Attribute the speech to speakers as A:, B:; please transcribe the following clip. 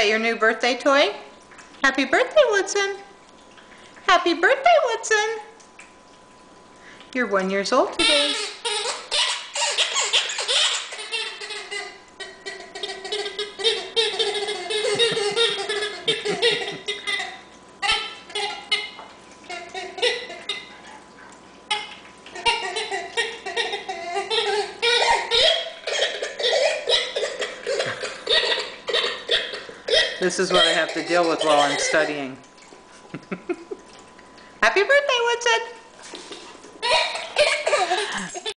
A: your new birthday toy? Happy birthday, Woodson. Happy birthday, Woodson. You're 1 year old today. This is what I have to deal with while I'm studying. Happy birthday, Woodson!